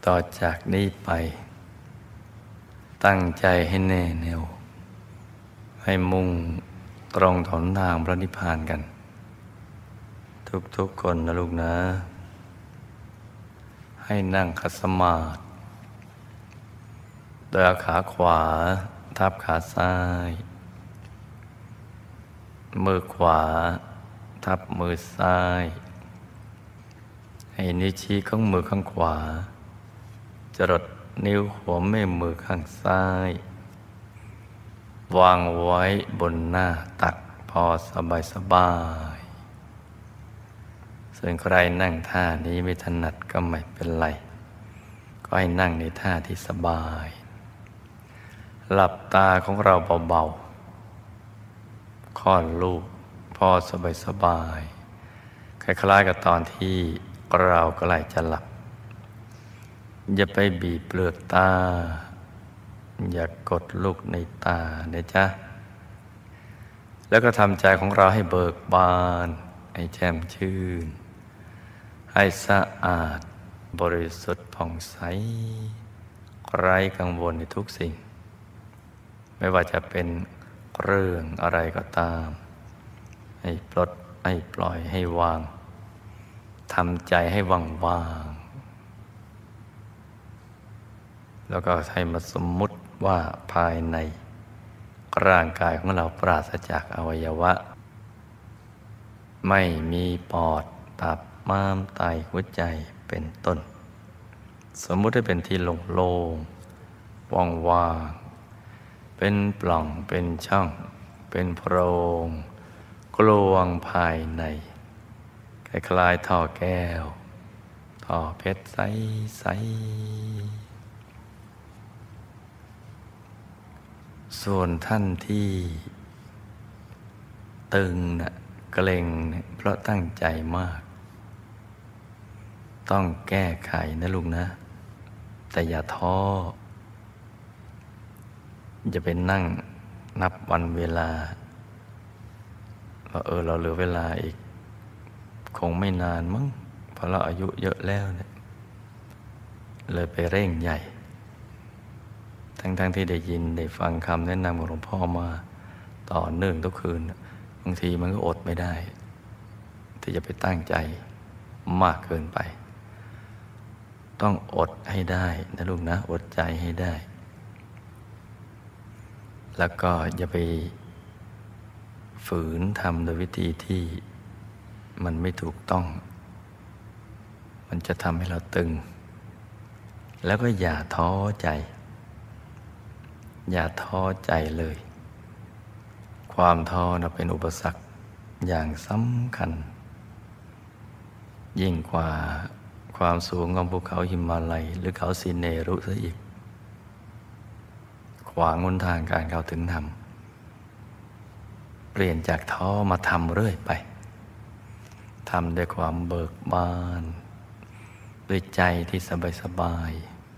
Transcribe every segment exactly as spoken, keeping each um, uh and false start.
ต่อจากนี้ไปตั้งใจให้แน่แน่วให้มุ่งตรงถนทางพระนิพพานกันทุกๆคนนะลูกนะให้นั่งขัดสมาธิโดยเอาขาขวาทับขาซ้ายมือขวาทับมือซ้ายให้นิ้วชี้ของมือข้างขวาจรดนิ้วหัวแม่มือข้างซ้ายวางไว้บนหน้าตักพอสบายสบายส่วนใครนั่งท่านี้ไม่ถนัดก็ไม่เป็นไรก็ให้นั่งในท่าที่สบายหลับตาของเราเบาๆค่อนลูกพอสบายสบายคล้ายๆกับตอนที่เราใกล้จะหลับอย่าไปบีบเปลือกตาอย่ากกดลูกในตานะจ๊ะแล้วก็ทำใจของเราให้เบิกบานให้แจ่มชื่นให้สะอาดบริสุทธิ์ผ่องใสไร้กังวลในทุกสิ่งไม่ว่าจะเป็นเรื่องอะไรก็ตามให้ปลดให้ปล่อยให้วางทำใจให้ว่างว่างแล้วก็ให้มาสมมุติว่าภายในร่างกายของเราปราศจากอวัยวะไม่มีปอดตับม้ามไตหัวใจเป็นต้นสมมุติให้เป็นที่โล่งๆว่างๆเป็นปล่องเป็นช่องเป็นโพรงกลวงภายในคล้ายๆท่อแก้วท่อเพชรใสๆส่วนท่านที่ตึงนะเกร็งนะเพราะตั้งใจมากต้องแก้ไขนะลุงนะแต่อย่าท้ออย่าไปนั่งนับวันเวลาว่าเออเราเหลือเวลาอีกคงไม่นานมั้งเพราะเราอายุเยอะแล้วเนี่ยเลยไปเร่งใหญ่ทั้งๆ ที่ได้ยินได้ฟังคำแนะนำของหลวงพ่อมาต่อเนื่องทุกคืนบางทีมันก็อดไม่ได้ที่จะไปตั้งใจมากเกินไปต้องอดให้ได้นะลูกนะอดใจให้ได้แล้วก็อย่าไปฝืนทำโดยวิธีที่มันไม่ถูกต้องมันจะทำให้เราตึงแล้วก็อย่าท้อใจอย่าท้อใจเลยความท้อนะเป็นอุปสรรคอย่างสำคัญยิ่งกว่าความสูงของภูเขาหิมาลัยหรือเขาสิเนรุซะอีกขวางหนทางการเข้าถึงธรรมเปลี่ยนจากท้อมาทำเรื่อยไปทำด้วยความเบิกบานด้วยใจที่สบายสบาย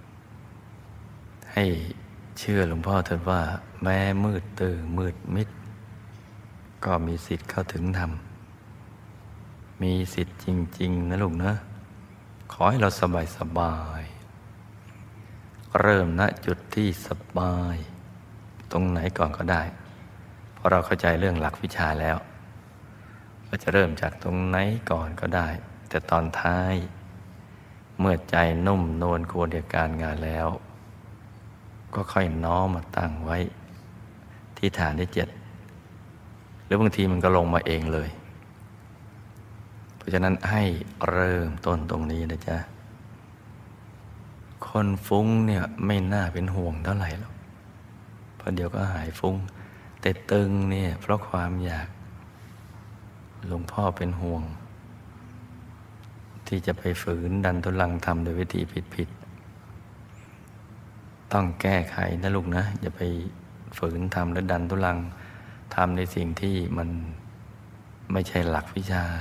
ให้เชื่อหลวงพ่อเถิดว่าแม้มืดตื้อมืดมิดก็มีสิทธิ์เข้าถึงธรรมมีสิทธิ์จริงๆนะลูกนะขอให้เราสบายสบายเริ่มณจุดที่สบายตรงไหนก่อนก็ได้เพราะเราเข้าใจเรื่องหลักวิชาแล้วก็จะเริ่มจากตรงไหนก่อนก็ได้แต่ตอนท้ายเมื่อใจนุ่มนวลควรแก่การงานแล้วก็ค่อยน้อมมาตั้งไว้ที่ฐานที่เจ็ดหรือบางทีมันก็ลงมาเองเลยเพราะฉะนั้นให้เริ่มต้นตรงนี้นะจ๊ะคนฟุ้งเนี่ยไม่น่าเป็นห่วงเท่าไหร่หรอกเพราะเดี๋ยวก็หายฟุ้งแต่ตึงเนี่ยเพราะความอยากหลวงพ่อเป็นห่วงที่จะไปฝืนดันทุลังทำโดยวิธีผิดๆต้องแก้ไขนะลูกนะอย่าไปฝืนทำและดันทุลังทำในสิ่งที่มันไม่ใช่หลักวิชา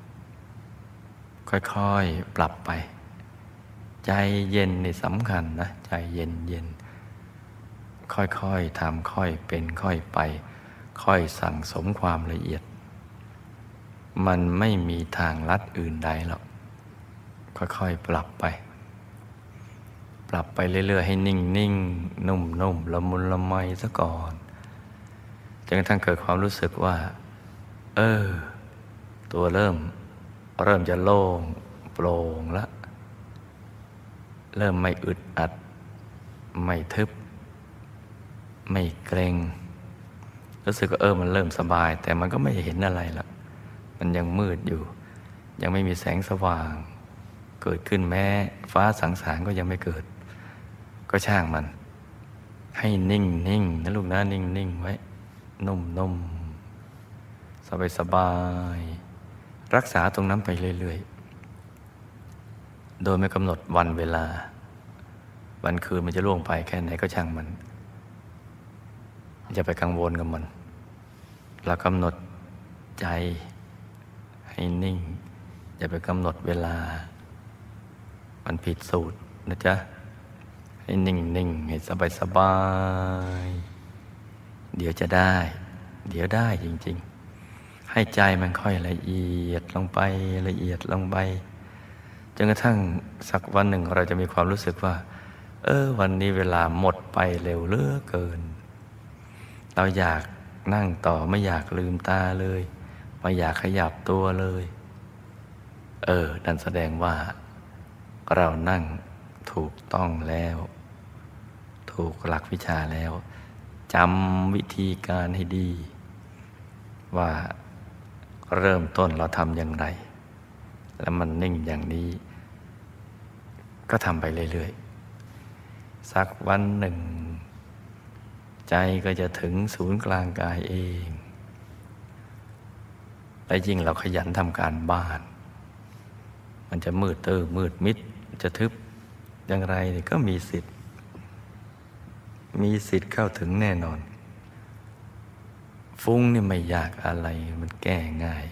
ค่อยๆปรับไปใจเย็นนี่สำคัญนะใจเย็นเย็นค่อยๆทำค่อยเป็นค่อยไปค่อยสั่งสมความละเอียดมันไม่มีทางลัดอื่นใดหรอกค่อยๆปรับไปปรับไปเรื่อยๆให้นิ่งนิ่งนุ่มนุ่มละมุนละไมซะก่อนจนกระทั่งเกิดความรู้สึกว่าเออตัวเริ่มเริ่มจะโล่งโปร่งละเริ่มไม่อึดอัดไม่ทึบไม่เกร็งรู้สึกว่าเออมันเริ่มสบายแต่มันก็ไม่เห็นอะไรละมันยังมืดอยู่ยังไม่มีแสงสว่างเกิดขึ้นแม้ฟ้าสางๆก็ยังไม่เกิดก็ช่างมันให้นิ่งนิ่งนะลูกนะนิ่งนิ่งไว้นุ่มนุ่มสบายสบายรักษาตรงนั้นไปเรื่อยๆโดยไม่กำหนดวันเวลาวันคืนมันจะล่วงไปแค่ไหนก็ช่างมันอย่าไปกังวลกับมันเรากำหนดใจให้นิ่งอย่าไปกำหนดเวลามันผิดสูตรนะจ๊ะให้นิ่งนิ่งให้สบายสบายเดี๋ยวจะได้เดี๋ยวได้จริงๆให้ใจมันค่อยละเอียดลงไปละเอียดลงไปจนกระทั่งสักวันหนึ่งเราจะมีความรู้สึกว่าเออวันนี้เวลาหมดไปเร็วเหลือเกินเราอยากนั่งต่อไม่อยากลืมตาเลยไม่อยากขยับตัวเลยเออนั่นแสดงว่าเรานั่งถูกต้องแล้วถูกหลักวิชาแล้วจำวิธีการให้ดีว่าเริ่มต้นเราทำอย่างไรแล้วมันนิ่งอย่างนี้ก็ทำไปเรื่อยๆสักวันหนึ่งใจก็จะถึงศูนย์กลางกายเองและยิ่งเราขยันทำการบ้านมันจะมืดตื้อมืดมิดจะทึบอย่างไรก็มีสิทธิ์มีสิทธิ์เข้าถึงแน่นอนฟุ้งนี่ไม่ยากอะไรมันแก้ง่าย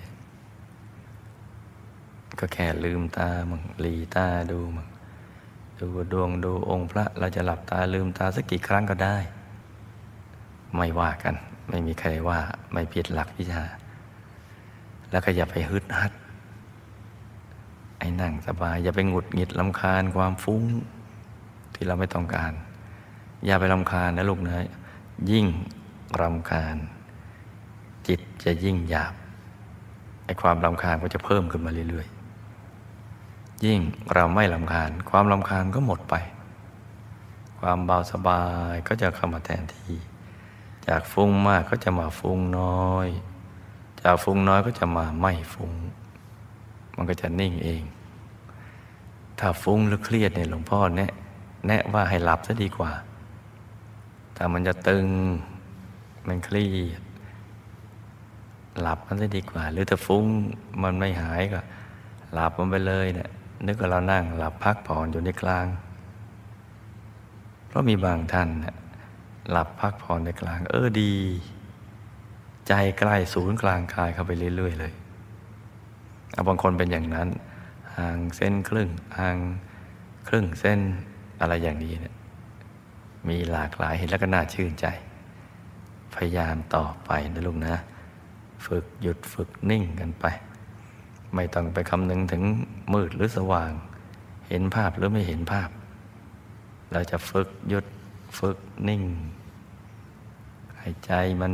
ก็แค่ลืมตามั่งหลีตาดูมั่งดูดวงดูองค์พระเราจะหลับตาลืมตาสักกี่ครั้งก็ได้ไม่ว่ากันไม่มีใครว่าไม่ผิดหลักวิชาแล้วก็อย่าไปฮึดฮัดไอ้นั่งสบายอย่าไปหงุดหงิดรำคาญความฟุ้งที่เราไม่ต้องการอย่าไปรำคาญนะลูกนะยิ่งรำคาญจิตจะยิ่งหยาบไอ้ความรำคาญก็จะเพิ่มขึ้นมาเรื่อยๆยิ่งเราไม่รำคาญความรำคาญก็หมดไปความเบาสบายก็จะเข้ามาแทนที่จากฟุ้งมากก็จะมาฟุ้งน้อยจากฟุ้งน้อยก็จะมาไม่ฟุ้งมันก็จะนิ่งเองถ้าฟุ้งหรือเครียดเนี่ยหลวงพ่อแนะแนะว่าให้หลับซะดีกว่าถ้ามันจะตึงมันเครียดหลับมันจะดีกว่าหรือถ้าฟุ้งมันไม่หายก็หลับมันไปเลยเนี่ยนึกว่าเรานั่งหลับพักผ่อนอยู่ในกลางเพราะมีบางท่านเนี่ยหลับพักผ่อนในกลางเออดีใจใกล้ศูนย์กลางกายเข้าไปเรื่อยๆเลยเอาบางคนเป็นอย่างนั้นห่างเส้นครึ่งห่างครึ่งเส้นอะไรอย่างนี้เนี่ยมีหลากหลายเห็นแล้วก็น่าชื่นใจพยายามต่อไปนะลูกนะฝึกหยุดฝึกนิ่งกันไปไม่ต้องไปคำนึงถึงมืดหรือสว่างเห็นภาพหรือไม่เห็นภาพเราจะฝึกหยุดฝึกนิ่งให้ใจมัน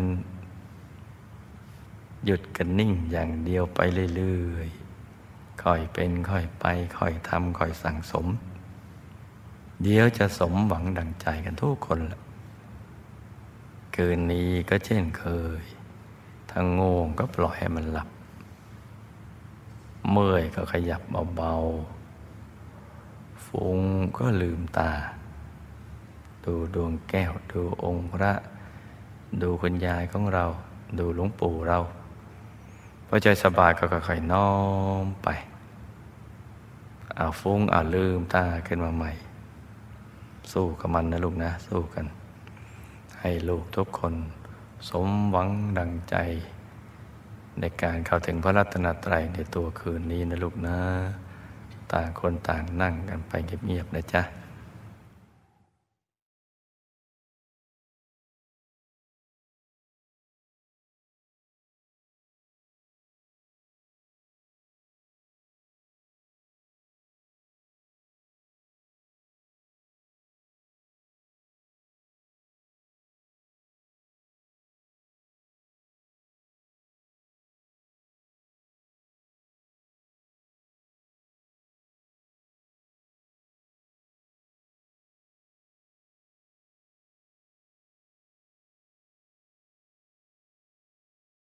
หยุดกันนิ่งอย่างเดียวไปเรื่อยๆค่อยเป็นค่อยไปค่อยทำค่อยสั่งสมเดี๋ยวจะสมหวังดังใจกันทุกคนแหละคืนนี้ก็เช่นเคยถ้าง่วงก็ปล่อยให้มันหลับเมื่อยก็ขยับเบาๆฟุ้งก็ลืมตาดูดวงแก้วดูองค์พระดูคุณยายของเราดูหลวงปู่เราพอใจสบายก็ค่อยๆน้อมไปเอาฟุ้งเอาลืมตาขึ้นมาใหม่สู้กับมันนะลูกนะสู้กันให้ลูกทุกคนสมหวังดังใจในการเข้าถึงพระรัตนตรัยในตัวคืนนี้นะลูกนะต่างคนต่างนั่งกันไปเงียบๆนะจ๊ะ